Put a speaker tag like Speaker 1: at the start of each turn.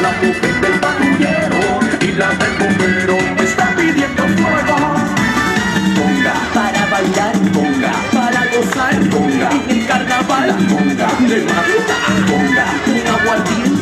Speaker 1: la mujer del patrullero y la del bombero me están pidiendo fuego. Conga, para bailar, conga, para gozar, conga, en el carnaval, conga, de madrugada, conga, un aguardiente.